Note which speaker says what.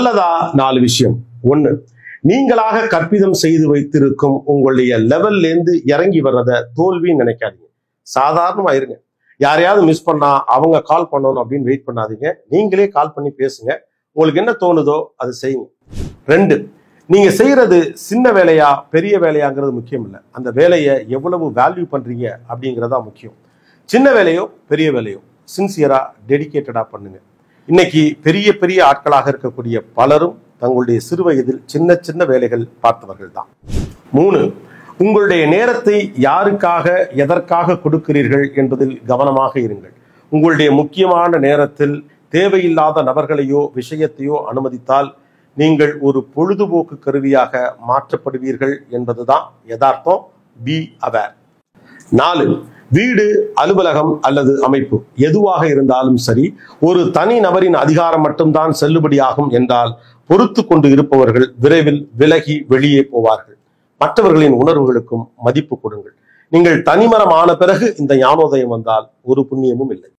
Speaker 1: நல்லதா 4 விஷயம். 1, நீங்களாக கற்பிதம் செய்து வைத்திருக்கும் உங்களுடைய லெவல்ல இருந்து இறங்கி வர்றத தோல்வின்னு நினைக்காதீங்க. சாதாரணமா இருங்க. யாரையாவது மிஸ் பண்ணா அவங்க கால் பண்ணணும் அப்படின்னு வெயிட் பண்ணாதீங்க. நீங்களே கால் பண்ணி பேசுங்க. உங்களுக்கு என்ன தோணுதோ அது செய்யுங்க. 2, நீங்க செய்யறது சின்ன வேலையா பெரிய வேலையாங்கிறது முக்கியம் இல்லை. அந்த வேலையை எவ்வளவு வேல்யூ பண்றீங்க அப்படிங்கிறதா முக்கியம். சின்ன வேலையோ பெரிய வேலையோ சின்சியரா டெடிகேட்டடா பண்ணுங்க. இன்னைக்கு பெரிய பெரிய ஆட்களாக இருக்கக்கூடிய பலரும் தங்களுடைய சிறு வயதில் சின்ன சின்ன வேலைகள் பார்த்தவர்கள் தான். 3, உங்களுடைய நேரத்தை யாருக்காக எதற்காக கொடுக்கிறீர்கள் என்பதில் கவனமாக இருங்கள். உங்களுடைய முக்கியமான நேரத்தில் தேவையில்லாத நபர்களையோ விஷயத்தையோ அனுமதித்தால் நீங்கள் ஒரு பொழுதுபோக்கு கருவியாக மாற்றப்படுவீர்கள் என்பதுதான் யதார்த்தம். Be aware. 4, வீடு, அலுவலகம் அல்லது அமைப்பு எதுவாக இருந்தாலும் சரி, ஒரு தனி நபரின் அதிகாரம் மட்டும்தான் செல்லுபடியாகும் என்றால் பொறுத்து கொண்டு இருப்பவர்கள் விரைவில் விலகி வெளியே போவார்கள். மற்றவர்களின் உணர்வுகளுக்கும் மதிப்பு கொடுங்கள். நீங்கள் தனிமரம் ஆன பிறகு இந்த ஞானோதயம் வந்தால் ஒரு புண்ணியமும் இல்லை.